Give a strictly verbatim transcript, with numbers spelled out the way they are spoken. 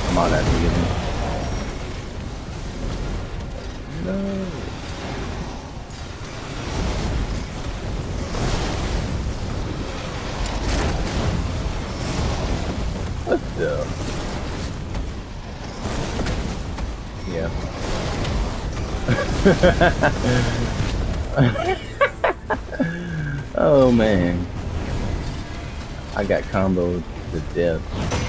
Might have to get him. No. What the? Yeah. Oh man. I got comboed to death.